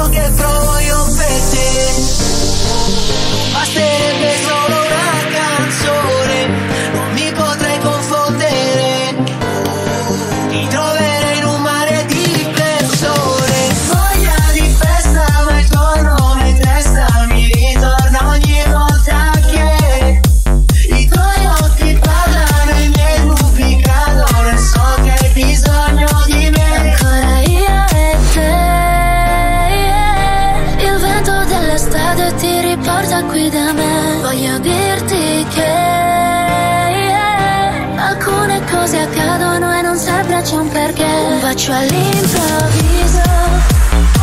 che provo io per te. Basterebbe solo una canzone, non mi potrei confondere, ti troverei in un mare di persone. Voglia di festa ma il tuo nome in testa mi ritorna ogni volta che i tuoi occhi parlano, i miei dubbi cadono e so che hai bisogno di me. Ancora io e te, il vento dell'estate ti riporta qui da me. Voglio dirti che alcune cose accadono e non sempre c'è un perché. Un bacio all'improvviso